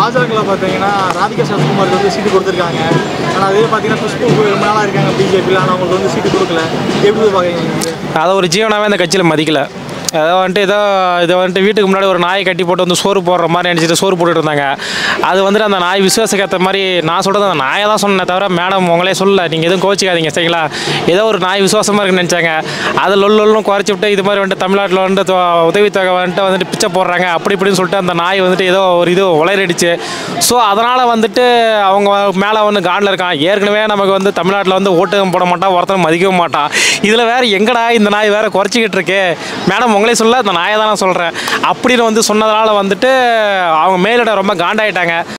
பாஜகவில் பார்த்தீங்கன்னா ராதிகா சரத்குமாருக்கு வந்து சீட்டு கொடுத்துருக்காங்க. ஆனால் அதே பார்த்தீங்கன்னா குஷ்பு ரொம்ப நாளாக இருக்காங்க பிஜேபியில், ஆனால் அவங்களுக்கு வந்து சீட்டு கொடுக்கல. எப்படி பார்க்குறீங்க? அதை ஒரு ஜீவனாகவே அந்த கட்சியில் மதிக்கலை. ஏதோ வந்துட்டு வீட்டுக்கு முன்னாடி ஒரு நாயை கட்டி போட்டு வந்து சோறு போடுற மாதிரி நினச்சிட்டு சோறு போட்டுட்டு இருந்தாங்க. அது வந்துட்டு அந்த நாய் விசுவாசக்கு ஏற்ற மாதிரி நான் சொல்கிறது அந்த நாயை தான் சொன்னேன் தவிர மேடம் உங்களே சொல்லலை, நீங்கள் எதுவும் கோச்சிக்காதீங்க சரிங்களா. ஏதோ ஒரு நாய் விசுவாசமாக இருக்குன்னு நினச்சாங்க. அதை லொல்லும் குறைச்சி விட்டு இது மாதிரி வந்துட்டு தமிழ்நாட்டில் வந்துட்டு உதவித்தொகை வந்துட்டு பிச்சை போடுறாங்க அப்படி இப்படின்னு சொல்லிட்டு அந்த நாய் வந்துட்டு ஏதோ ஒரு இது உளறிடுச்சு. ஸோ அதனால் வந்துட்டு அவங்க மேலே வந்து காண்டில் இருக்கான். ஏற்கனவே நமக்கு வந்து தமிழ்நாட்டில் வந்து ஓட்டு போட மாட்டான், ஒருத்தனை மதிக்கவும் மாட்டான். இதில் வேறு எங்கடா இந்த நாய் வேறு குறைச்சிக்கிட்டு இருக்கு மேடம் உங்களே சொல்ல, அந்த நாயை தான் நான் சொல்கிறேன் அப்படின்னு வந்து சொன்னதுனால வந்துட்டு அவங்க மேலிட ரொம்ப காண்டாயிட்டாங்க.